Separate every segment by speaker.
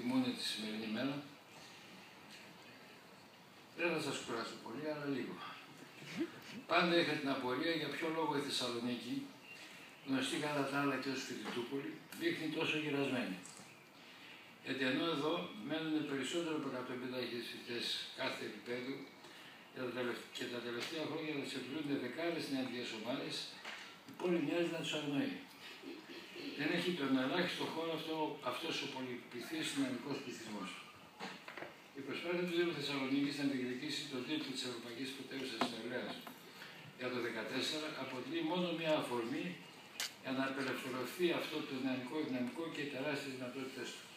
Speaker 1: τιμούν τη σημερινή μέρα. Δεν θα σας κουράσω πολύ, αλλά λίγο. Πάντα είχα την απορία για ποιο λόγο η Θεσσαλονίκη, γνωστή κατά τα άλλα και ως Φοιτητούπολη, δείχνει τόσο γυρασμένη. Γιατί ενώ εδώ μένουν περισσότερο από 150.000 φοιτητές κάθε επίπεδου και τα τελευταία χρόνια θα ξεπλούνται δεκάδες νεανικές ομάδες, η πόλη μοιάζει να τους αγνοεί. Δεν έχει τον ελάχιστο χώρο αυτός ο πολυπληθής νεανικός πληθυσμός. Η προσπάθεια του Δήμου Θεσσαλονίκης να διεκδικήσει τον τίτλο της Ευρωπαϊκής Πρωτεύουσας της Νεολαίας για το 2014 αποτελεί μόνο μια αφορμή για να απελευθερωθεί αυτό το νεανικό δυναμικό και οι τεράστιες δυνατότητες του.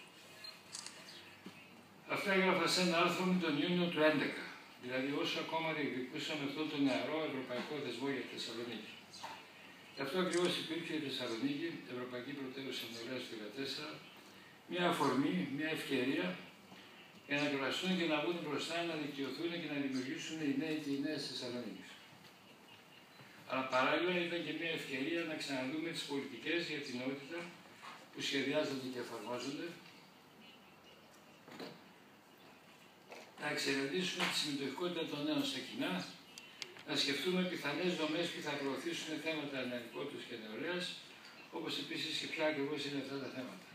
Speaker 1: Αυτά έγραφα σε ένα άρθρο μου τον Ιούνιο του 2011, δηλαδή όσο ακόμα διεκδικούσαμε αυτόν τον νεαρό ευρωπαϊκό δεσμό για τη Θεσσαλονίκη. Γι' αυτό ακριβώς υπήρξε η Θεσσαλονίκη, Ευρωπαϊκή Πρωτεύουσα Νεολαίας του 2014, μια αφορμή, μια ευκαιρία για να κουραστούν και να βγουν μπροστά, να δικαιωθούν και να δημιουργήσουν οι νέοι και οι νέες Θεσσαλονίκης. Αλλά παράλληλα ήταν και μια ευκαιρία να ξαναδούμε τις πολιτικές για την νεότητα που σχεδιάζονται και εφαρμόζονται, να εξερευνήσουμε τη συμμετοχικότητα των νέων στα κοινά, να σκεφτούμε πιθανές δομές που θα προωθήσουν θέματα νεανικότητας και νεολαίας, όπως επίσης και ποια ακριβώς είναι αυτά τα θέματα.